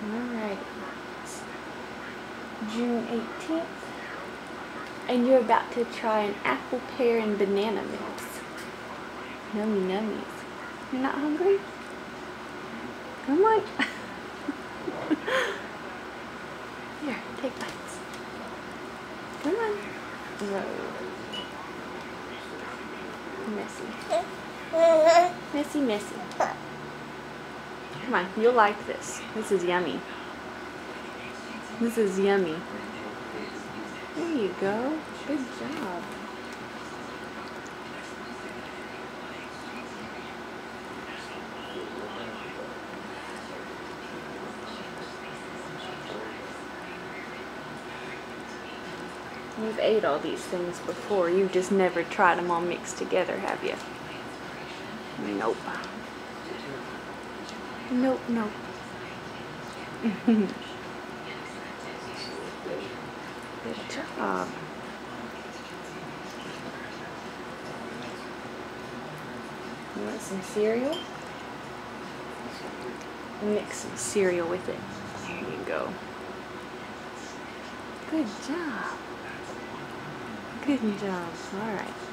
Alright. June 18th. And you're about to try an apple, pear, and banana mix. Nummy nummies. You're not hungry? Come on. Here, take bites. Come on. Whoa. Messy. Messy, messy. Come on, you'll like this. This is yummy. This is yummy. There you go. Good job. You've ate all these things before. You've just never tried them all mixed together, have you? Nope. Nope, nope. Good job. You want some cereal? Mix some cereal with it. There you go. Good job. Good job. All right.